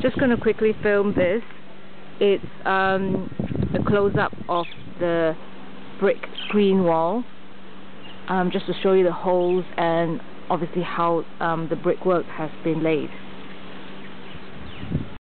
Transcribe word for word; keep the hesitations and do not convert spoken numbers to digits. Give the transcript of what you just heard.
Just going to quickly film this. It's um, a close-up of the brick screen wall, um, just to show you the holes and obviously how um, the brickwork has been laid.